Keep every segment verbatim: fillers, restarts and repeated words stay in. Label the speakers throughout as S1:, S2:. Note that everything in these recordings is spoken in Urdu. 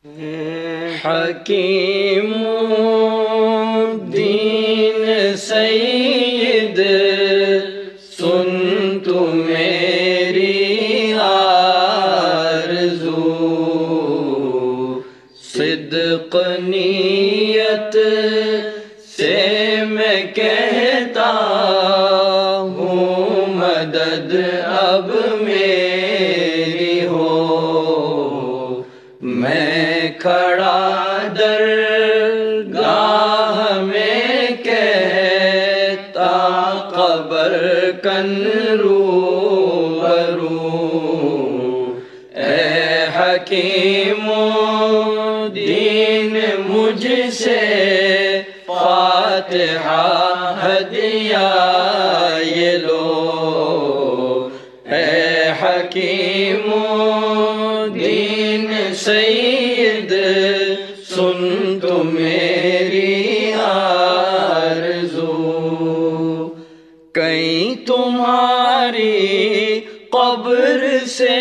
S1: حکیم الدین سید سن تو میری آرزو، صدق نیت سے میں کہتا ہوں مدد اب میری ہو، میں کھڑا درگاہ میں کہتا قبر کن روبرو، اے حکیم الدین مجھ سے فاتحہ ہدیہ یہ لو، اے حکیم الدین سید سن تو میری آرزو، کہیں تمہاری قبر سے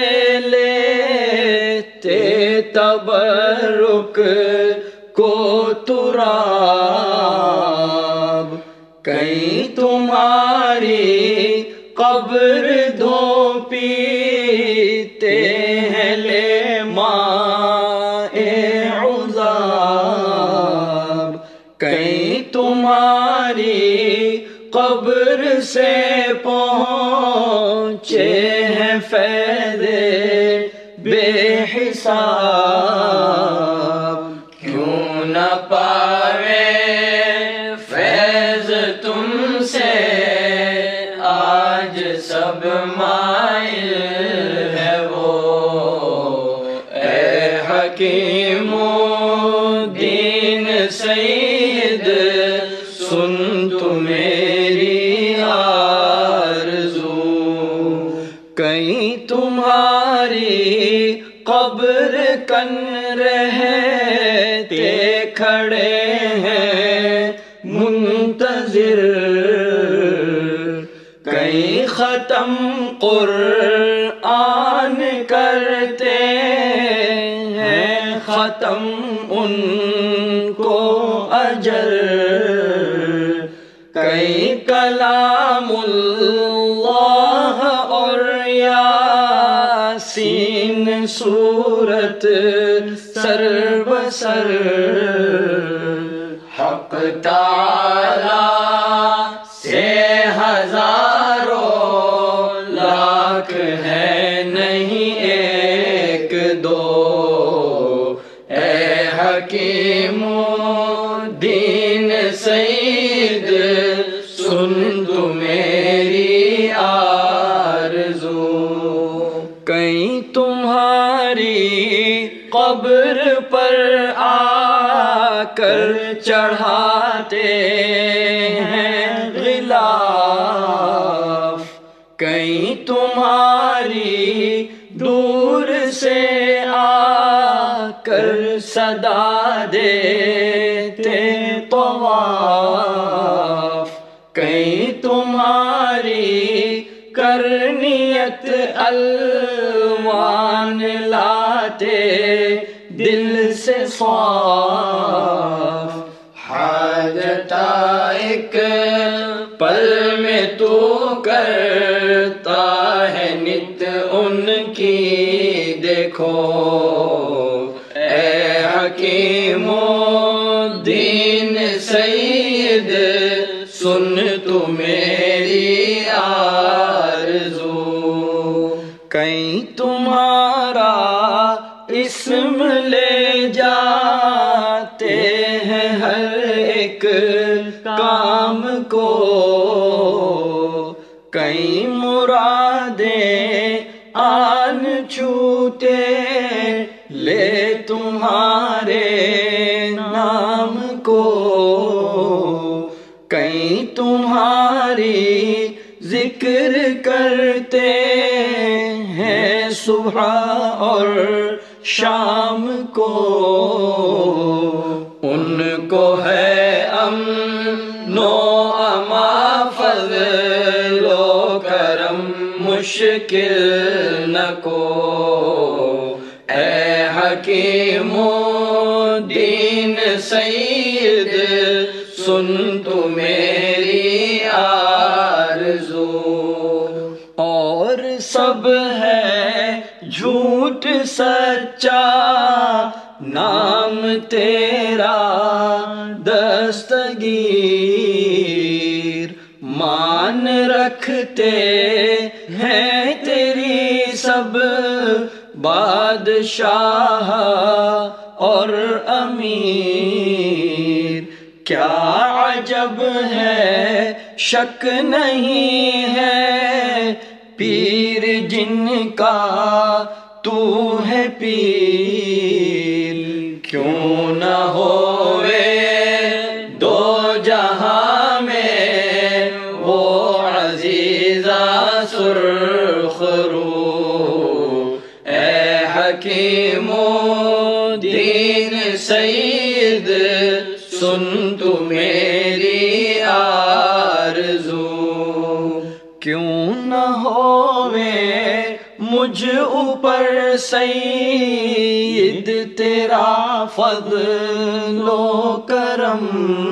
S1: لیتے تبرک کو تراب، کہیں تمہاری قبر دھو پیتے ہیں لے ماء عذاب، کہیں تمہاری قبر سے پہنچے ہیں فیض بے حساب، کیوں نہ پاوے فیض تم سے آج سب مائل ہے وہ، اے حکیم الدین سید سن تو میری آرزو، کہیں تمہاری قبر کن رہتے کھڑے ہیں منتظر، کہیں ختم قرآن کرتے ہیں ختم ان کو اجر، کہیں کلام اللہ اور یاسین سورت سر بسر، حق تعالی سے ہزاروں لاکھ ہے نہیں ایک دو، اے حکیم الدین سید سن تو میری آرزو، کہیں تمہاری قبر پر آ کر چڑھاتے ہیں غلاف، کہیں تمہاری دور سے آ کر صدا دیتے طواف، کہیں تمہاری کرنیت الوان لاتے دل سے صاف، حاجت ایک پل میں تو کرتا ہے نت ان کی دیکھو، اے حکیم الدین سید سن تو میری آرزو، کہیں تمہارا اسم لے جاتے ہیں ہر ایک کام کو، کہیں مرادیں آن چھوتے لے تمہارے نام کو، کہیں تمہاری ذکر کرتے ہیں صبح اور شام کو، ان کو ہے امن و اما فضل و کرم مشکل نہ کو، اے حکیم حکیم دین سید سن تو میری آرزو، اور سب ہے جھوٹ سچا نام تیرا دستگیر، مان رکھتے ہیں تیری سب بادشاہ اور امیر، کیا عجب ہے شک نہیں ہے پیر جن کا تو ہے پیر، کیوں نہ ہوئے دو جہاں میں وہ عزیزہ سرخ رو، اے حکیم دین سید سن تو میری آرزو، کیوں نہ ہوئے مجھ اوپر سید تیرا فضل و کرم،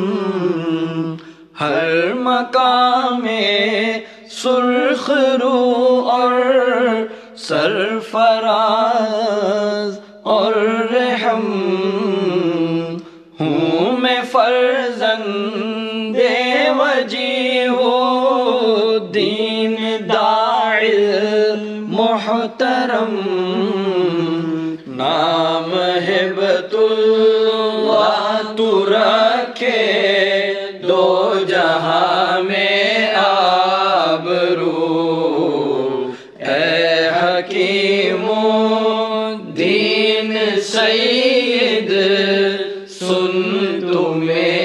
S1: ہر مقام سرخ رو اور سرفراز اور رحم، ہوں میں فرزند وجیہ دین داعی محترم، نام ہبت اللہ تو رکھے دو جہاں میں آبرو، اے حکیم دین سید سن تو میری